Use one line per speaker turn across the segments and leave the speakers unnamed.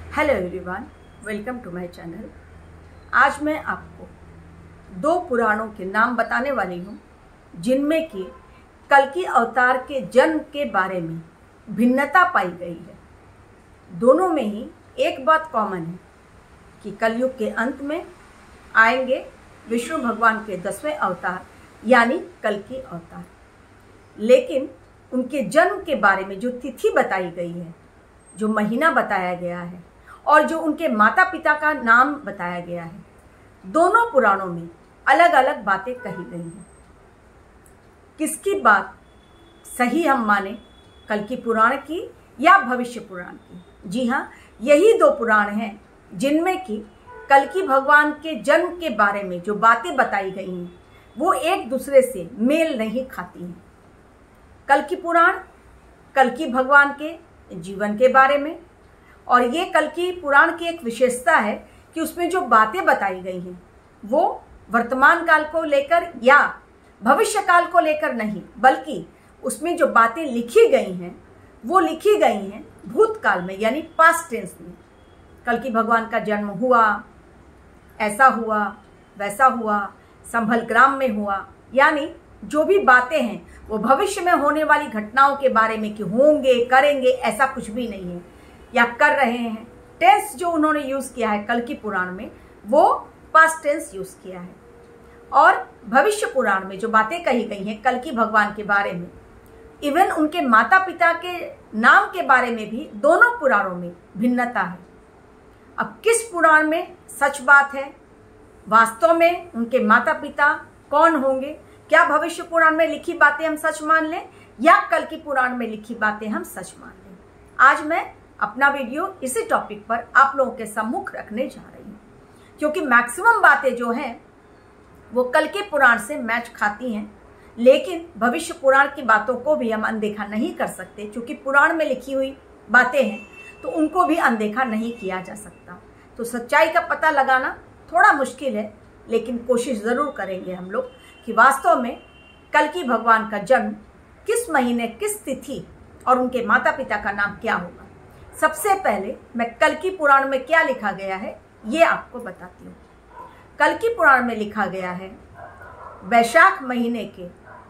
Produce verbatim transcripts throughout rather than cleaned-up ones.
Hello everyone, welcome to my channel. आज मैं आपको दो पुराणों के नाम बताने वाली हूँ जिनमें कि कल्कि अवतार के जन्म के बारे में भिन्नता पाई गई है। दोनों में ही एक बात कॉमन है कि कलयुग के अंत में आएंगे विष्णु भगवान के दसवें अवतार यानी कल्कि अवतार। लेकिन उनके जन्म के बारे में जो तिथि बताई गई है, जो महीना बताया गया है और जो उनके माता पिता का नाम बताया गया है, दोनों पुराणों में अलग अलग बातें कही गई हैं। किसकी बात सही हम माने, कल्कि पुराण की या भविष्य पुराण की? जी हाँ, यही दो पुराण हैं जिनमें कि कल्कि भगवान के जन्म के बारे में जो बातें बताई गई हैं वो एक दूसरे से मेल नहीं खाती हैं। कल्कि पुराण कल्कि भगवान के जीवन के बारे में, और ये कल्कि पुराण की एक विशेषता है कि उसमें जो बातें बताई गई हैं वो वर्तमान काल को लेकर या भविष्य काल को लेकर नहीं, बल्कि उसमें जो बातें लिखी गई हैं वो लिखी गई हैं भूतकाल में यानी पास्ट टेंस में। कल्कि भगवान का जन्म हुआ, ऐसा हुआ, वैसा हुआ, संभल ग्राम में हुआ, यानी जो भी बातें हैं वो भविष्य में होने वाली घटनाओं के बारे में कि होंगे, करेंगे, ऐसा कुछ भी नहीं है या कर रहे हैं। टेंस जो उन्होंने यूज किया है कल्कि पुराण में वो पास्ट टेंस यूज किया है। और भविष्य पुराण में जो बातें कही गई हैं कल्कि भगवान के बारे में, इवन उनके माता पिता के नाम के बारे में भी दोनों पुराणों में भिन्नता है। अब किस पुराण में सच बात है, वास्तव में उनके माता पिता कौन होंगे? क्या भविष्य पुराण में लिखी बातें हम सच मान लें या कल्कि पुराण में लिखी बातें हम सच मान लें? आज मैं अपना वीडियो इसी टॉपिक पर आप लोगों के सम्मुख रखने जा रही हूँ, क्योंकि मैक्सिमम बातें जो हैं वो कल्कि पुराण से मैच खाती हैं। लेकिन भविष्य पुराण की बातों को भी हम अनदेखा नहीं कर सकते, क्योंकि पुराण में लिखी हुई बातें हैं तो उनको भी अनदेखा नहीं किया जा सकता। तो सच्चाई का पता लगाना थोड़ा मुश्किल है, लेकिन कोशिश ज़रूर करेंगे हम लोग कि वास्तव में कल्कि भगवान का जन्म किस महीने, किस तिथि और उनके माता पिता का नाम क्या होगा। सबसे पहले मैं कल्कि पुराण में क्या लिखा गया है ये आपको बताती हूँ। कल्कि पुराण में लिखा गया है वैशाख महीने के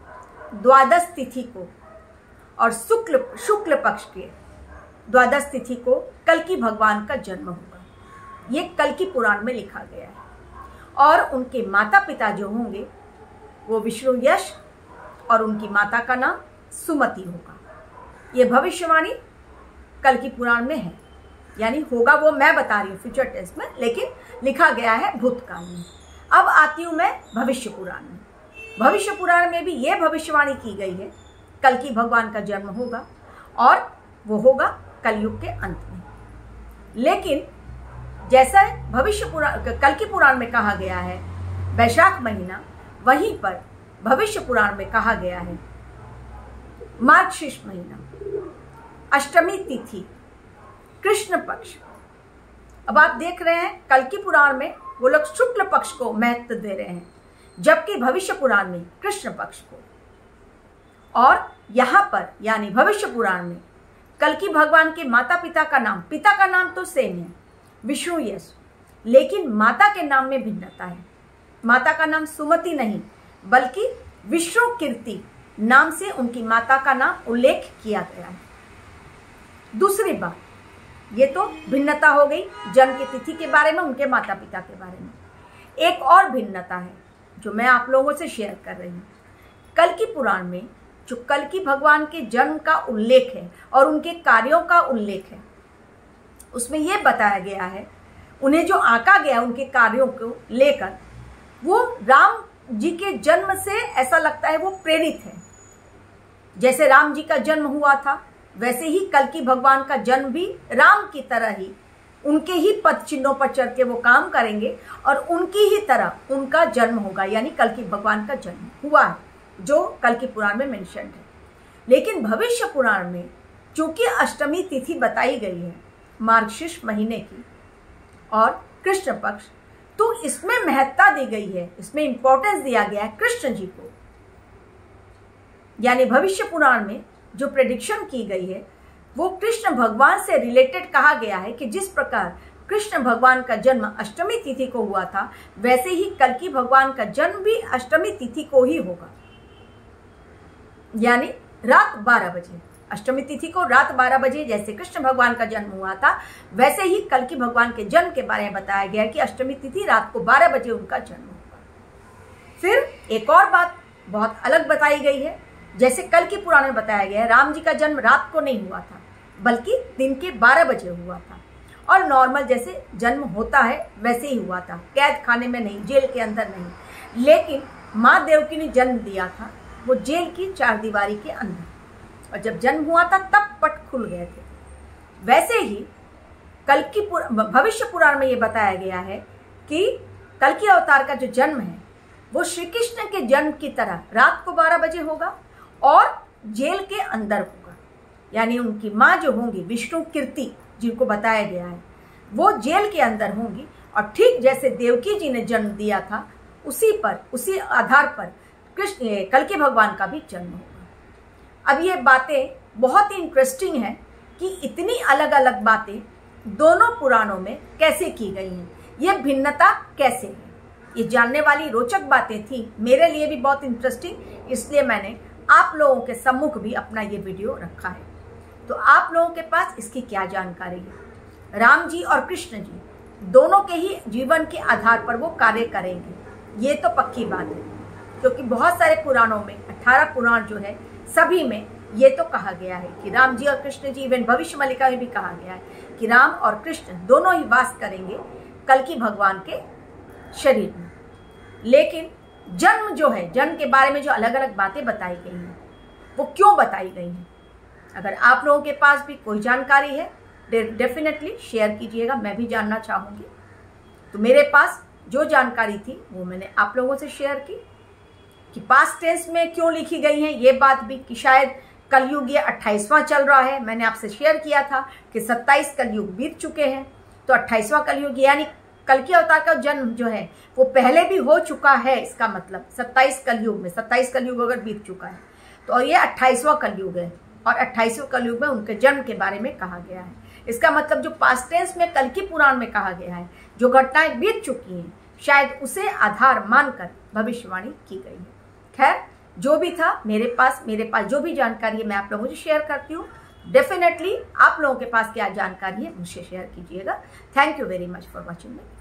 द्वादश तिथि को और शुक्ल शुक्ल पक्ष के द्वादश तिथि को कल्कि भगवान का जन्म होगा। ये कल्कि पुराण में लिखा गया है। और उनके माता पिता जो होंगे वो विष्णु यश और उनकी माता का नाम सुमति होगा। ये भविष्यवाणी कल्कि पुराण में है, यानी होगा वो मैं बता रही हूँ फ्यूचर टेंस में, लेकिन लिखा गया है भूतकाल में। अब आती हूँ मैं भविष्य पुराण में। भविष्य पुराण में भी ये भविष्यवाणी की गई है कल्कि भगवान का जन्म होगा और वो होगा कलयुग के अंत में। लेकिन जैसा भविष्य पुराण कल्कि पुराण में कहा गया है वैशाख महीना, वहीं पर भविष्य पुराण में कहा गया है मार्गशीर्ष महीना, अष्टमी तिथि, कृष्ण पक्ष। अब आप देख रहे हैं कल्कि पुराण में वो लोग शुक्ल पक्ष को महत्व दे रहे हैं, जबकि भविष्य पुराण में कृष्ण पक्ष को। और यहाँ पर यानी भविष्य पुराण में कल्कि भगवान के माता पिता का नाम, पिता का नाम तो सेम है विष्णु यश, लेकिन माता के नाम में भिन्नता है। माता का नाम सुमति नहीं बल्कि विष्णु कीर्ति नाम से उनकी माता का नाम उल्लेख किया गया है। दूसरी बात, ये तो भिन्नता हो गई जन्म की तिथि के बारे में, उनके माता पिता के बारे में। एक और भिन्नता है जो मैं आप लोगों से शेयर कर रही हूँ। कल्कि पुराण में जो कल्कि भगवान के जन्म का उल्लेख है और उनके कार्यों का उल्लेख है, उसमें यह बताया गया है उन्हें जो आंका गया उनके कार्यों को लेकर, वो राम जी के जन्म से ऐसा लगता है वो प्रेरित है। जैसे राम जी का जन्म हुआ था वैसे ही कल्कि भगवान का जन्म भी राम की तरह ही उनके ही पद चिन्हों पर चढ़ के वो काम करेंगे और उनकी ही तरह उनका जन्म होगा, यानी कल्कि भगवान का जन्म हुआ है जो कल्कि पुराण में मेंशन है। लेकिन भविष्य पुराण में चूंकि अष्टमी तिथि बताई गई है मार्गशीर्ष महीने की और कृष्ण पक्ष, तो इसमें महत्ता दी गई है, इसमें इंपॉर्टेंस दिया गया है कृष्ण जी को। यानी भविष्य पुराण में जो प्रेडिक्शन की गई है वो कृष्ण भगवान से रिलेटेड कहा गया है कि जिस प्रकार कृष्ण भगवान का जन्म अष्टमी तिथि को हुआ था, वैसे ही कल्कि भगवान का जन्म भी अष्टमी तिथि को ही होगा, यानी रात बारह बजे। अष्टमी तिथि को रात बारह बजे जैसे कृष्ण भगवान का जन्म हुआ था, वैसे ही कल्कि भगवान के जन्म के बारे में बताया गया है कि अष्टमी तिथि रात को बारह बजे उनका जन्म होगा। फिर एक और बात बहुत अलग बताई गई है, जैसे कल्कि पुराण में बताया गया है राम जी का जन्म रात को नहीं हुआ था, बल्कि दिन के बारह बजे हुआ था, और नॉर्मल जैसे जन्म होता है वैसे ही हुआ था, कैद खाने में नहीं, जेल के अंदर नहीं। लेकिन माँ देवकी ने जन्म दिया था वो जेल की चार दीवारी के अंदर, और जब जन्म हुआ था तब पट खुल गए थे। वैसे ही कल्कि भविष्य पुराण में ये बताया गया है कि कल्कि अवतार का जो जन्म है वो श्री कृष्ण के जन्म की तरह रात को बारह बजे होगा और जेल के अंदर होगा, यानी उनकी माँ जो होंगी विष्णु कीर्ति जिनको बताया गया है वो जेल के अंदर होंगी, और ठीक जैसे देवकी जी ने जन्म दिया था उसी पर उसी आधार पर कृष्ण कल्कि भगवान का भी जन्म होगा। अब ये बातें बहुत ही इंटरेस्टिंग है कि इतनी अलग अलग बातें दोनों पुराणों में कैसे की गई हैं, ये भिन्नता कैसे है, ये जानने वाली रोचक बातें थी, मेरे लिए भी बहुत इंटरेस्टिंग, इसलिए मैंने आप लोगों के सम्मुख भी अपना ये वीडियो रखा है। तो आप लोगों के पास इसकी क्या जानकारी है? राम जी और कृष्ण जी दोनों के ही जीवन के आधार पर वो कार्य करेंगे, ये तो पक्की बात है, क्योंकि बहुत सारे पुराणों में अठारह पुराण जो है सभी में ये तो कहा गया है कि राम जी और कृष्ण जी, इवन भविष्य मल्लिका में भी कहा गया है कि राम और कृष्ण दोनों ही वास करेंगे कल्कि भगवान के शरीर में। लेकिन जन्म जो है, जन्म के बारे में जो अलग अलग बातें बताई गई हैं वो क्यों बताई गई हैं? अगर आप लोगों के पास भी कोई जानकारी है डेफिनेटली शेयर कीजिएगा, मैं भी जानना चाहूँगी। तो मेरे पास जो जानकारी थी वो मैंने आप लोगों से शेयर की कि पास्ट टेंस में क्यों लिखी गई है, ये बात भी कि शायद कलयुग ये अट्ठाईसवां चल रहा है। मैंने आपसे शेयर किया था कि सत्ताईस कलयुग बीत चुके हैं, तो अट्ठाईसवां कलयुग यानी कल्कि अवतार का जन्म जो है वो पहले भी हो चुका है, इसका मतलब सत्ताईस कलयुग में, सत्ताईस कलयुग अगर बीत चुका है तो ये अट्ठाईसवां कलयुग है, और अट्ठाईसवें कलयुग में उनके जन्म के बारे में कहा गया है। इसका मतलब जो पास्ट टेंस में कल्कि पुराण में कहा गया है, जो घटनाएं बीत चुकी हैं, शायद उसे आधार मानकर भविष्यवाणी की गई है। खैर जो भी था, मेरे पास मेरे पास जो भी जानकारी है मैं आप लोगों से शेयर करती हूँ। डेफिनेटली आप लोगों के पास क्या जानकारी है मुझसे शेयर कीजिएगा। Thank you very much for watching me.